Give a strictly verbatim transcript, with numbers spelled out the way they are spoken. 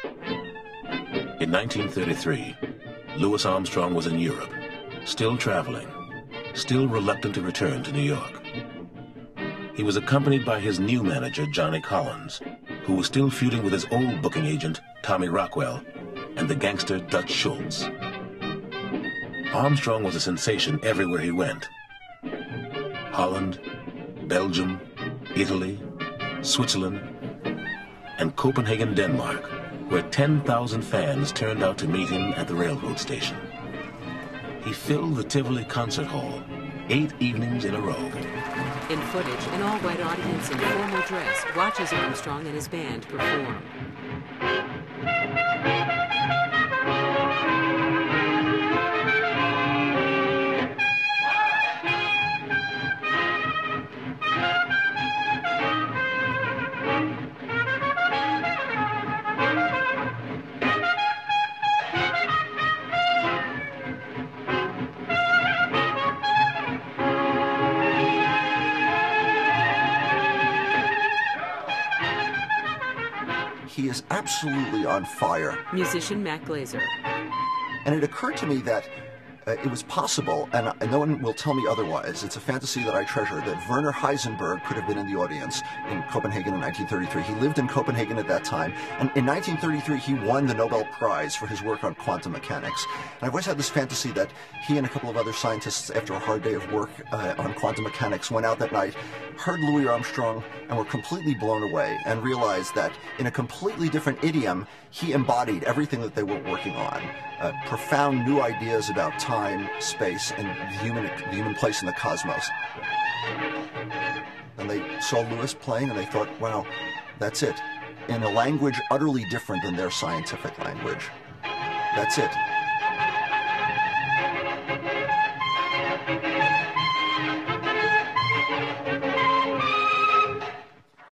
In nineteen thirty-three, Louis Armstrong was in Europe, still traveling, still reluctant to return to New York. He was accompanied by his new manager, Johnny Collins, who was still feuding with his old booking agent, Tommy Rockwell, and the gangster Dutch Schultz. Armstrong was a sensation everywhere he went. Holland, Belgium, Italy, Switzerland, and Copenhagen, Denmark, where ten thousand fans turned out to meet him at the railroad station. He filled the Tivoli Concert Hall eight evenings in a row. In footage, an all-white audience in formal dress watches Armstrong and his band perform. He is absolutely on fire. Musician Matt Glazer. And it occurred to me that uh, it was possible, and, and no one will tell me otherwise, it's a fantasy that I treasure, that Werner Heisenberg could have been in the audience in Copenhagen in nineteen thirty-three. He lived in Copenhagen at that time, and in nineteen thirty-three he won the Nobel Prize for his work on quantum mechanics. And I've always had this fantasy that he and a couple of other scientists, after a hard day of work uh, on quantum mechanics, went out that night, heard Louis Armstrong, and were completely blown away, and realized that in a completely different idiom, he embodied everything that they were working on. Uh, profound new ideas about time, space, and the human, the human place in the cosmos. And they saw Louis playing, and they thought, wow, that's it. In a language utterly different than their scientific language. That's it.